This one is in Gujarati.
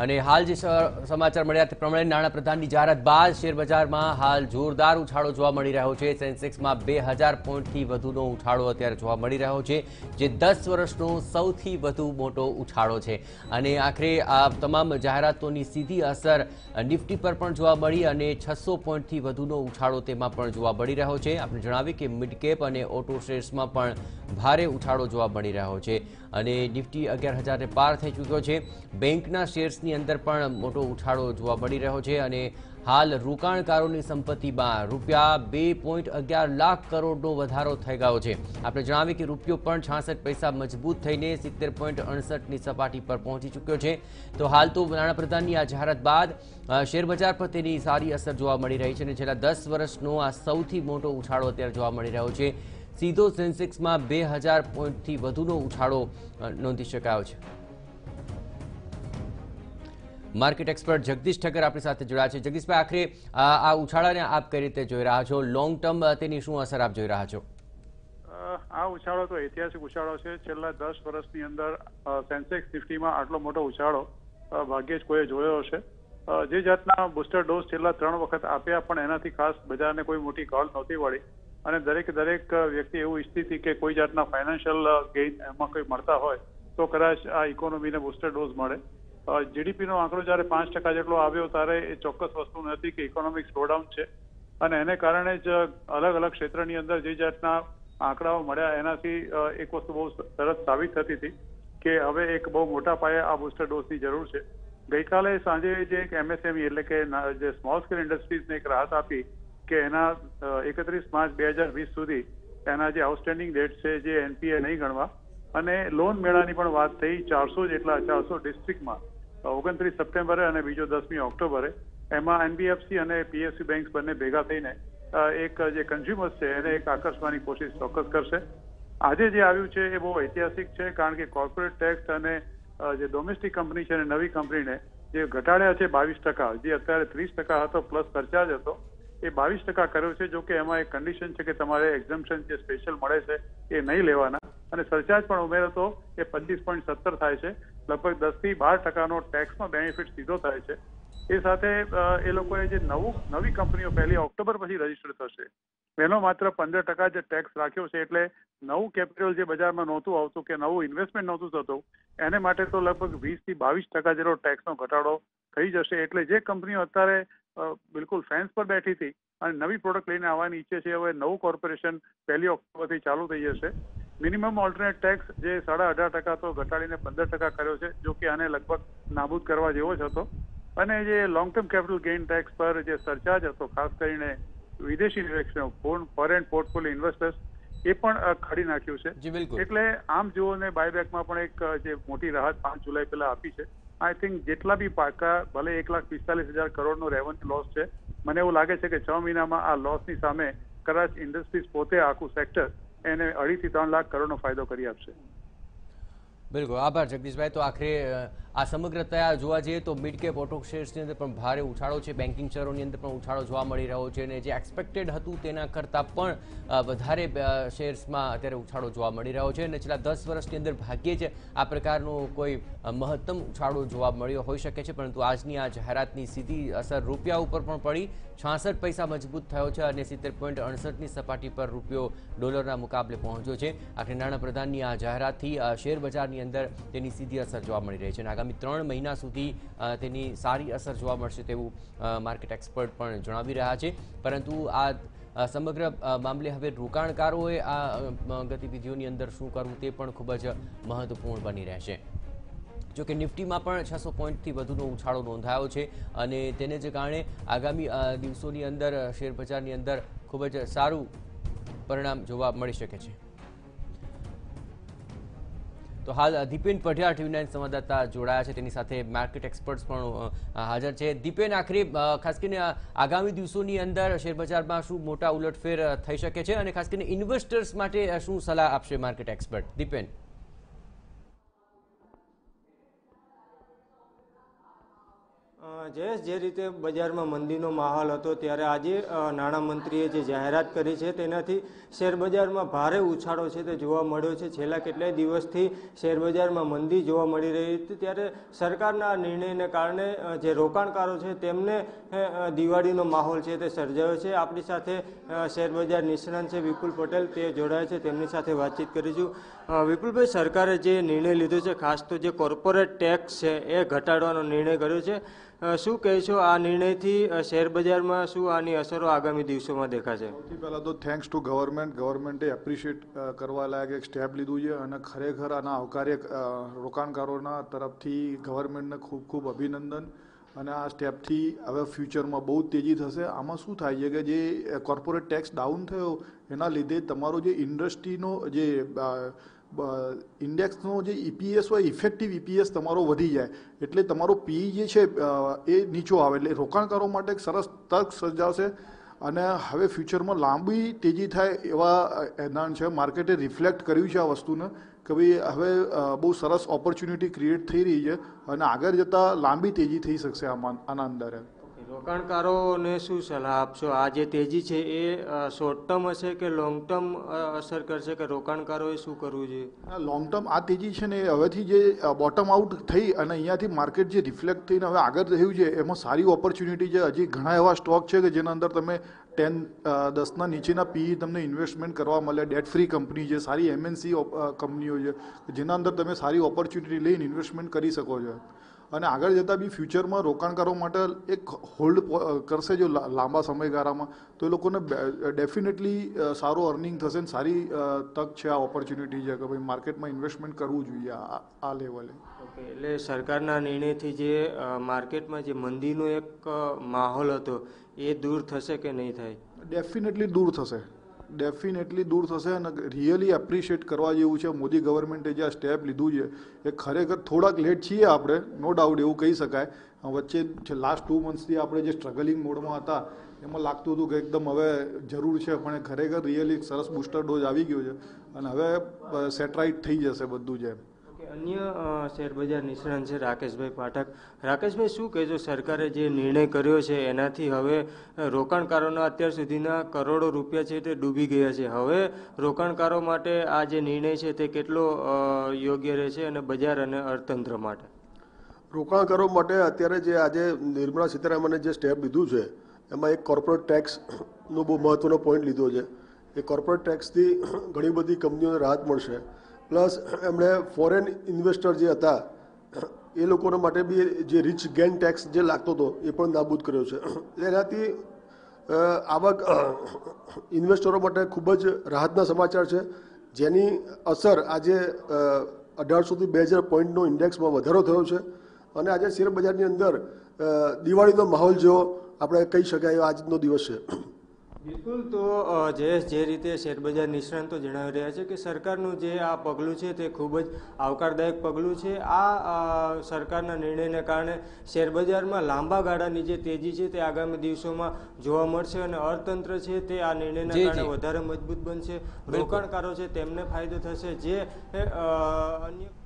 અને હાલ જે સમાચાર મળ્યા તે પ્રમાણે નાણાપ્રધાનની જાહેરાત બાદ શેરબજારમાં હાલ જોરદાર ઉછાળો જોવા મળી રહ્યો છે। સેન્સેક્સમાં 2000 પોઈન્ટથી વધુનો ઉછાળો અત્યારે જોવા મળી રહ્યો છે, જે 10 વર્ષનો સૌથી વધુ મોટો ઉછાળો છે। અને આખરે આ તમામ જાહેરાતોની સીધી અસર નિફ્ટી પર પણ જોવા મળી અને 600 પોઈન્ટથી વધુનો ઉછાળો તેમાં પણ જોવા મળી રહ્યો છે। આપણે જણાવીએ કે મિડ કેપ અને ઓટો શેર્સમાં પણ ભારે ઉછાળો જોવા મળી રહ્યો છે અને નિફ્ટી 11000 ને પાર થઈ ચૂક્યો છે। બેંકના શેર્સની અંદર પણ મોટો ઉછાળો જોવા મળી રહ્યો છે અને હાલ રોકાણકારોની સંપત્તિમાં રૂપિયા 2.11 લાખ કરોડનો વધારો થઈ ગયો છે। આપણે જણાવીએ કે રૂપિયો પણ 66 પૈસા મજબૂત થઈને 70.68ની સપાટી પર પહોંચી ચૂક્યો છે। તો હાલ તો નાણાપ્રધાનની આ જાહેરાત બાદ શેરબજાર પર તેની સારી અસર જોવા મળી રહી છે અને છેલ્લા 10 વર્ષનો આ સૌથી મોટો ઉછાળો અત્યારે જોવા મળી રહ્યો છે। સીધો સેન્સેક્સમાં 2000 પોઈન્ટથી વધુનો ઉછાળો નોંધી શકાયો છે। માર્કેટ એક્સપર્ટ જગદીશ ઠક્કર આપણી સાથે જોડાયા છે। જગદીશભાઈ, આખરે આ ઉછાળાને આપ કઈ રીતે જોઈ રહ્યા છો? લોંગ ટર્મ તેની શું અસર આપ જોઈ રહ્યા છો? આ ઉછાળો તો ઐતિહાસિક ઉછાળો છે। છેલ્લા 10 વર્ષની અંદર સેન્સેક્સ નિફ્ટીમાં આટલો મોટો ઉછાળો ભાગ્યે જ કોઈએ જોયો હશે। જે જાતના બુસ્ટર ડોઝ છેલ્લા 3 વખત આપ્યા પણ એનાથી ખાસ બજારને કોઈ મોટી કોલ નહોતી વળી અને દરેક વ્યક્તિ એવું ઈચ્છતી હતી કે કોઈ જાતના ફાઇનાન્શિયલ ગેઇન એમાં કોઈ મળતા હોય તો કદાચ આ ઇકોનોમીને બુસ્ટર ડોઝ મળે। જીડીપીનો આંકડો જ્યારે 5% જેટલો આવ્યો ત્યારે એ ચોક્કસ વસ્તુ નથી કે ઇકોનોમિક સ્લોડાઉન છે અને એને કારણે જ અલગ અલગ ક્ષેત્રની અંદર જે જાતના આંકડાઓ મળ્યા એનાથી એક વસ્તુ બહુ સરસ સાબિત થતી હતી કે હવે એક બહુ મોટા પાયે આ બુસ્ટર ડોઝની જરૂર છે। ગઈકાલે સાંજે જે એક એમએસએમઈ એટલે કે જે સ્મોલ સ્કેલ ઇન્ડસ્ટ્રીઝને એક રાહત આપી કે એના 31 માર્ચ 2020 સુધી એના જે આઉટસ્ટેન્ડિંગ ડેટ છે જે એનપીએ નહીં ગણવા અને લોન મેળાની પણ વાત થઈ 400 ડિસ્ટ્રિક્ટમાં 29 સપ્ટેમ્બરે અને બીજો 10મી ઓક્ટોબરે એમાં એનબીએફસી અને પીએસયુ બેંક્સ બંને ભેગા થઈને એક જે કન્ઝ્યુમર્સ છે એને એક આકર્ષવાની કોશિશ ચોક્કસ કરશે। આજે જે આવ્યું છે એ બહુ ઐતિહાસિક છે કારણ કે કોર્પોરેટ ટેક્સ અને જે ડોમેસ્ટિક કંપની છે અને નવી કંપનીને જે ઘટાડ્યા છે 22%, જે અત્યારે 30% હતો પ્લસ સરચાર્જ હતો એ 22% કર્યો છે। જો કે એમાં એક કન્ડિશન છે કે તમારે એક્ઝમ્પશન જે સ્પેશિયલ મળે છે એ નહીં લેવાના અને સરચાર્જ પણ ઉમેરો તો એ 25.17 થાય છે। લગભગ 10 થી 12%નો ટેક્સનો બેનિફિટ સીધો થાય છે। એ સાથે એ લોકોએ જે નવી કંપનીઓ 1 ઓક્ટોબર પછી રજીસ્ટર થશે એનો માત્ર 15% જે ટેક્સ રાખ્યો છે એટલે નવું કેપિટલ જે બજારમાં નહોતું આવતું કે નવું ઇન્વેસ્ટમેન્ટ નહોતું થતું એને માટે તો લગભગ 20 થી 22% જેટલો ટેક્સનો ઘટાડો થઈ જશે। એટલે જે કંપનીઓ અત્યારે બિલકુલ ફેન્સ પર બેઠી હતી અને નવી પ્રોડક્ટ લઈને આવવાની ઈચ્છે છે હવે નવું કોર્પોરેશન 1 ઓક્ટોબરથી ચાલુ થઈ જશે। મિનિમમ ઓલ્ટરનેટ ટેક્સ જે 18.5% તો ઘટાડીને 15% કર્યો છે, જો કે આને લગભગ નાબૂદ કરવા જેવો જ હતો અને જે long term capital gain tax પર જે સરચાર્જ હતો ખાસ કરીને વિદેશી નિવેશનો ફોરેન પોર્ટફોલિયો ઇન્વેસ્ટર્સ એ પણ કાઢી નાખ્યું છે। એટલે આમ જુઓ ને બાયબેકમાં પણ એક જે મોટી રાહત 5 જુલાઈ પહેલા આપી છે। આઈ થિંક જેટલા બી પાકા ભલે 1,45,000 કરોડનો રેવન્યુ લોસ છે, મને એવું લાગે છે કે 6 મહિનામાં આ લોસની સામે કદાચ ઇન્ડસ્ટ્રીઝ પોતે આખું સેક્ટર એને 2.5 થી 3 લાખ કરોડનો ફાયદો કરી આપશે। બિલકુલ, આભાર જગદીશભાઈ। તો આખરે આ સમગ્રતા જોવા જઈએ તો મિડ કેપ ઓટો શેર્સની અંદર પણ ભારે ઉછાળો છે, બેન્કિંગ શેરોની અંદર પણ ઉછાળો જોવા મળી રહ્યો છે અને જે એક્સપેક્ટેડ હતું તેના કરતાં પણ વધારે શેર્સમાં અત્યારે ઉછાળો જોવા મળી રહ્યો છે અને છેલ્લા 10 વર્ષની અંદર ભાગ્યે જ આ પ્રકારનો કોઈ મહત્તમ ઉછાળો જોવા મળ્યો હોઈ શકે છે, પરંતુ આજની આ જાહેરાતની સીધી અસર રૂપિયા ઉપર પણ પડી। 66 પૈસા મજબૂત થયો છે અને 70.68ની સપાટી પર રૂપિયો ડોલરના મુકાબલે પહોંચ્યો છે। આખરે નાણાપ્રધાનની આ જાહેરાતથી શેરબજારની અંદર તેની સીધી અસર જોવા મળી રહી છે અને આગામી 3 મહિના સુધી તેની સારી અસર જોવા મળશે તેવું માર્કેટ એક્સપર્ટ પણ જણાવી રહ્યા છે। પરંતુ આ સમગ્ર મામલે હવે રોકાણકારોએ આ ગતિવિધિઓની અંદર શું કરવું તે પણ ખૂબ જ મહત્વપૂર્ણ બની રહેશે। જો કે નિફ્ટીમાં પણ 600 પોઈન્ટથી વધુનો ઉછાળો નોંધાયો છે અને તેને જ કારણે આગામી દિવસોની અંદર શેરબજારની અંદર ખૂબ જ સારું પરિણામ જોવા મળી શકે છે। તો હાલ દીપેન પઢિયાર TV9 સંવાદદાતા જોડાયા છે, તેની સાથે માર્કેટ એક્સપર્ટ્સ પણ હાજર છે। દીપેન, આખરે ખાસ કરીને આગામી દિવસોની અંદર શેરબજારમાં શું મોટા ઉલટફેર થઈ શકે છે અને ખાસ કરીને ઇન્વેસ્ટર્સ માટે શું સલાહ આપશે માર્કેટ એક્સપર્ટ? દીપેન, જયેશ, જે રીતે બજારમાં મંદીનો માહોલ હતો ત્યારે આજે નાણામંત્રીએ જે જાહેરાત કરી છે તેનાથી શેરબજારમાં ભારે ઉછાળો છે તે જોવા મળ્યો છે. છેલ્લા કેટલાય દિવસથી શેરબજારમાં મંદી જોવા મળી રહી હતી ત્યારે સરકારના નિર્ણયને કારણે જે રોકાણકારો છે તેમને દિવાળીનો માહોલ છે તે સર્જાયો છે. આપણી સાથે શેરબજાર નિષ્ણાંત છે વિપુલ પટેલ, તે જોડાયા છે, તેમની સાથે વાતચીત કરીશું. વિપુલભાઈ, સરકારે જે નિર્ણય લીધો છે, ખાસ તો જે કોર્પોરેટ ટેક્સ છે એ ઘટાડવાનો નિર્ણય કર્યો છે, શું કહેશો આ નિર્ણયથી શેરબજારમાં શું આની અસરો આગામી દિવસોમાં દેખાશે? સૌથી પહેલાં તો થેન્ક્સ ટુ ગવર્મેન્ટે એપ્રિશિએટ કરવા લાયક એક સ્ટેપ લીધું છે અને ખરેખર આના આવકાર્ય રોકાણકારોના તરફથી ગવર્મેન્ટને ખૂબ ખૂબ અભિનંદન. અને આ સ્ટેપથી હવે ફ્યુચરમાં બહુ તેજી થશે. આમાં શું થાય છે કે જે કોર્પોરેટ ટેક્સ ડાઉન થયો એના લીધે તમારો જે ઇન્ડસ્ટ્રીનો જે ઇન્ડેક્સનો જે ઇપીએસ હોય, ઇફેક્ટિવ ઇપીએસ તમારો વધી જાય, એટલે તમારો પી જે છે એ નીચો આવે, એટલે રોકાણકારો માટે એક સરસ તક સર્જાશે. અને હવે ફ્યુચરમાં લાંબી તેજી થાય એવા એનાન છે. માર્કેટે રિફ્લેક્ટ કર્યું છે આ વસ્તુને કે ભાઈ હવે બહુ સરસ ઓપોર્ચ્યુનિટી ક્રિએટ થઈ રહી છે અને આગળ જતાં લાંબી તેજી થઈ શકશે આના અંદર. રોકાણકારોને શું સલાહ આપશો? આ જે તેજી છે એ શોર્ટ ટર્મ હશે કે લોંગ ટર્મ અસર કરશે, કે રોકાણકારોએ શું કરવું જોઈએ? લોંગ ટર્મ આ તેજી છે ને હવેથી જે બોટમ આઉટ થઈ અને અહીંયાથી માર્કેટ જે રિફ્લેક્ટ થઈને હવે આગળ રહ્યું છે એમાં સારી ઓપોર્ચ્યુનિટી છે. હજી ઘણા એવા સ્ટોક છે કે જેના અંદર તમે 10 નીચેના પી તમને ઇન્વેસ્ટમેન્ટ કરવા મળે. ડેટ ફ્રી કંપની છે, સારી એમએનસી કંપનીઓ છે જેના અંદર તમે સારી ઓપોર્ચ્યુનિટી લઈને ઇન્વેસ્ટમેન્ટ કરી શકો છો. અને આગળ જતાં બી ફ્યુચરમાં રોકાણકારો માટે એક હોલ્ડ કરશે જો લાંબા સમયગાળામાં, તો એ લોકોને ડેફિનેટલી સારું અર્નિંગ થશે ને સારી તક છે, આ ઓપોર્ચ્યુનિટી છે કે ભાઈ માર્કેટમાં ઇન્વેસ્ટમેન્ટ કરવું જોઈએ આ લેવલે. ઓકે, એટલે સરકારના નિર્ણયથી જે માર્કેટમાં જે મંદીનો એક માહોલ હતો એ દૂર થશે કે નહીં થાય? ડેફિનેટલી દૂર થશે, ડેફિનેટલી દૂર થશે. અને રિયલી એપ્રિશિએટ કરવા જેવું છે મોદી ગવર્મેન્ટે જે આ સ્ટેપ લીધું છે એ ખરેખર થોડાક લેટ છીએ આપણે, નો ડાઉટ એવું કહી શકાય. વચ્ચે લાસ્ટ 2 મંથ્સથી આપણે જે સ્ટ્રગલિંગ મોડમાં હતા એમાં લાગતું હતું કે એકદમ હવે જરૂર છે, પણ ખરેખર રિયલી સરસ બૂસ્ટર ડોઝ આવી ગયો છે અને હવે સેટરાઇટ થઈ જશે બધું જ. અન્ય શેરબજાર નિષ્ણાંત છે રાકેશભાઈ પાઠક. રાકેશભાઈ, શું કહેજો, સરકારે જે નિર્ણય કર્યો છે એનાથી હવે રોકાણકારોના અત્યાર સુધીના કરોડો રૂપિયા છે તે ડૂબી ગયા છે. હવે રોકાણકારો માટે આ જે નિર્ણય છે તે કેટલો યોગ્ય રહેશે અને બજાર અને અર્થતંત્ર માટે? રોકાણકારો માટે અત્યારે જે આજે નિર્મલા સીતારામને જે સ્ટેપ લીધું છે એમાં એક કોર્પોરેટ ટેક્સનો બહુ મહત્ત્વનો પોઈન્ટ લીધો છે. એ કોર્પોરેટ ટેક્સથી ઘણી બધી કંપનીઓને રાહત મળશે. પ્લસ એમણે ફોરેન ઇન્વેસ્ટર જે હતા એ લોકોના માટે બી જે રિચ ગેન ટેક્સ જે લાગતો હતો એ પણ નાબૂદ કર્યો છે. એનાથી આવક ઇન્વેસ્ટરો માટે ખૂબ જ રાહતના સમાચાર છે, જેની અસર આજે 1800થી 2000 પોઈન્ટનો ઇન્ડેક્સમાં વધારો થયો છે. અને આજે શેરબજારની અંદર દિવાળીનો માહોલ જેવો આપણે કહી શકાય આજનો દિવસ છે. બિલકુલ. તો જયેશ, જે રીતે શેરબજાર નિષ્ણાંતો જણાવી રહ્યા છે કે સરકારનું જે આ પગલું છે તે ખૂબ જ આવકારદાયક પગલું છે. આ સરકારના નિર્ણયને કારણે શેરબજારમાં લાંબા ગાળાની જે તેજી છે તે આગામી દિવસોમાં જોવા મળશે અને અર્થતંત્ર છે તે આ નિર્ણયના કારણે વધારે મજબૂત બનશે. રોકાણકારો છે તેમને ફાયદો થશે. જે અન્ય